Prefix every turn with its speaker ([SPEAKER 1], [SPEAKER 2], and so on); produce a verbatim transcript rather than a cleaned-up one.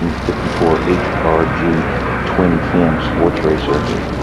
[SPEAKER 1] nineteen fifty-four H R G twin cam sports racer.